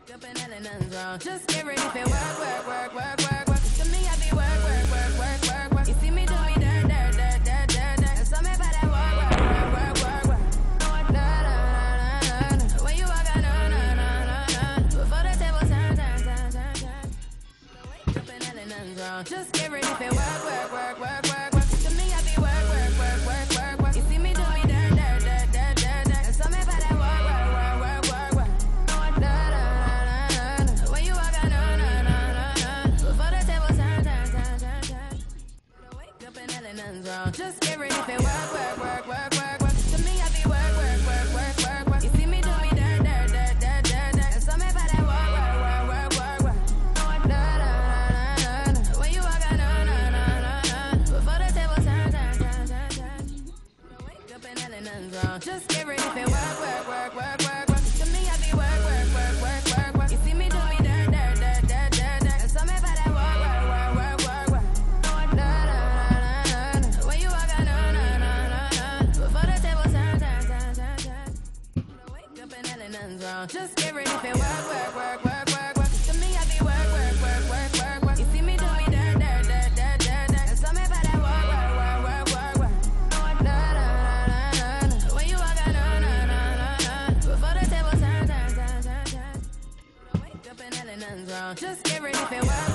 wake up and hell nothing's wrong. Just get ready for work, work, work, work, work, work. To me, I be work, work, work, work, work, work. You see me do me dirt, dirt, dirt, dirt, dirt, dirt. And some me about that work, work, work, work, work, work. Na, na, na, na, na. When you walk out, na, na, na, na, na. Before the table turn, turn, turn, turn, turn. Wake up and hell nothing's wrong. Just get ready for work, work, work, work, work, work. To me, I be work, work, work, work, work, work. You see me do me dirt, dirt, dirt, dirt, dirt, dirt. And some me about that work, work, work, work, work, work. Na, na, na, na, na. When you walk out, na, na, na, na, na. Before the table turn, turn, turn, turn, turn. Wake up and hell nothing's wrong. Just get ready for work, work, work, work, work, work. To me, I be work, work, work, work, work, work. You see me do me dirt, dirt, dirt, dirt, dirt, dirt. And some me about that work, work, work, work, work, work. Na, na, na, na, na. When you walk out, na, na, na, na, na. Before the table turn, turn, turn, turn, turn. Wake up and hell nothing's wrong. Just get ready for work, work, work, work, work, work. To me, I be work, work, work, work, work, work. You see me do me dirt, dirt, dirt, dirt, dirt, dirt. And some me about that work, work, work, work, work, work. Na, na, na, na, na. When you walk out, na, na, na, na, na. Before the table turn, turn, turn, turn, turn. Wake up and hell nothing's wrong. Just get ready for work, work, work, work, work, work. To me, I be work, work, work, work, work, work. You see me do me dirt, dirt, dirt, dirt, dirt, dirt. And some me about that work, work, work, work, work, work. Na, na, na, na, na. When you walk out, na, na, na, na, na. Before the table turn, turn, turn, turn, turn. Wake up and hell nothing's wrong. Just get ready for work.